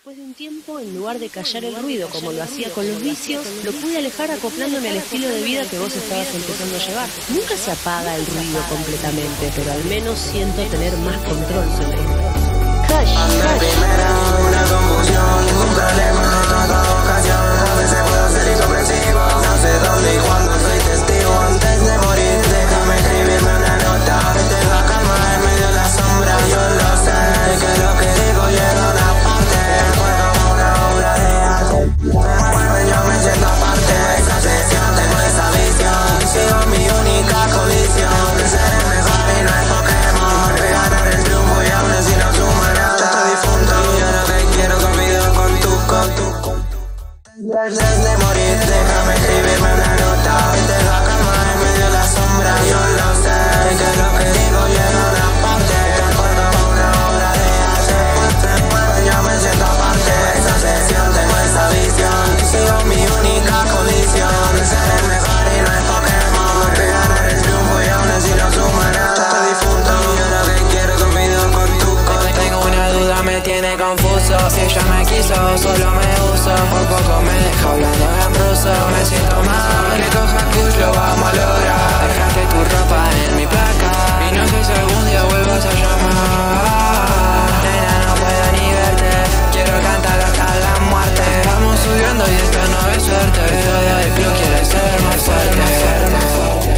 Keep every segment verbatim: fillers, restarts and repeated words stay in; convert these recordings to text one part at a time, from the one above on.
Después de un tiempo, en lugar de callar el ruido como lo hacía con los vicios, lo pude alejar acoplándome al estilo de vida que vos estabas empezando a llevar. Nunca se apaga el ruido completamente, pero al menos siento tener más control sobre esto. Crash, crash. Primera, una confusión, ningún problema en toda ocasión. A veces puedo ser incomprensivo, no sé dónde y cuándo soy testigo. Antes de morir, déjame escribirme una nota que te va a calmar en medio de la sombra. Yo lo sé, que lo que digo llega a una parte, fue como una obra de arte. Yo me siento aparte, esa sesión, tengo esa visión. Sigo mi única condición, ser el mejor y no es Pokémon. De ganar el triunfo y aún así no suma nada. Yo estoy difunto y ahora que quiero convido con tu, con tu, con tu. Antes de morir, déjame escribirme una nota que te va a calmar en medio de la sombra. Yo lo sé, que lo que digo llega a una parte, fue como una obra de arte. Yo me siento aparte, esa sesión, tengo esa visión. Sigo mi única condición, ser el mejor y no es Pokémon. De ganar el triunfo y aún así no suma nada. Yo estoy difunto y ahora que quiero convido con tu, con tu. Tengo una duda, me tiene confuso. Si ella me quiso, solo me uso. Por poco me deja hablando en ruso. Me siento mal, que coja kush, lo vamos a lograr. Dejaste tu ropa en mi placa y no sé si algún día vuelvas a llamar. Nena, no puedo ni verte, quiero cantar hasta la muerte. Vamos subiendo y esto no es suerte. Pero de hoy Blue quiere ser más fuerte, más fuerte, más fuerte.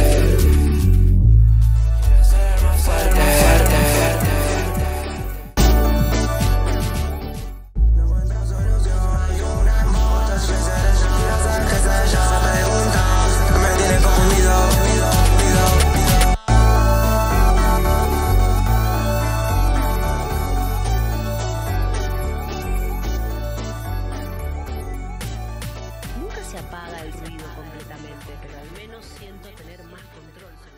Quiere ser más fuerte, fuerte, fuerte. No encuentro solución alguna, muchas veces no sé qué sé yo. Se pregunta, me tiene confundido. Nunca se apaga el ruido completamente, pero al menos siento tener más control sobre